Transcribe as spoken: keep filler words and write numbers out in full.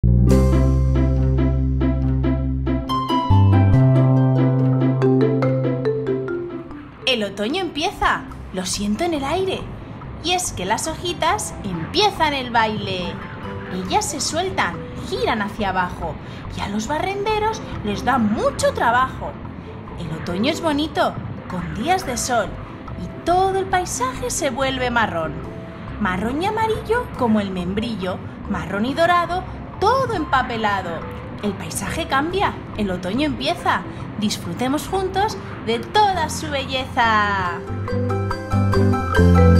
El otoño empieza, lo siento en el aire. Y es que las hojitas empiezan el baile. Ellas se sueltan, giran hacia abajo y a los barrenderos les da mucho trabajo. El otoño es bonito, con días de sol, y todo el paisaje se vuelve marrón. Marrón y amarillo como el membrillo, marrón y dorado, todo empapelado. El paisaje cambia, el otoño empieza. Disfrutemos juntos de toda su belleza.